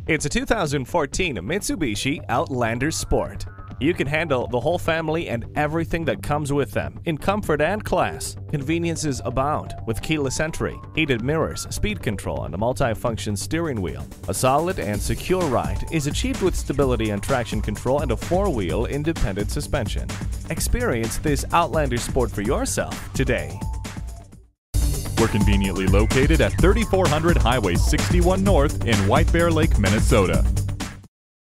It's a 2014 Mitsubishi Outlander Sport. You can handle the whole family and everything that comes with them in comfort and class. Conveniences abound with keyless entry, heated mirrors, speed control, and a multi-function steering wheel. A solid and secure ride is achieved with stability and traction control and a four-wheel independent suspension. Experience this Outlander Sport for yourself today. We're conveniently located at 3400 Highway 61 North in White Bear Lake, Minnesota.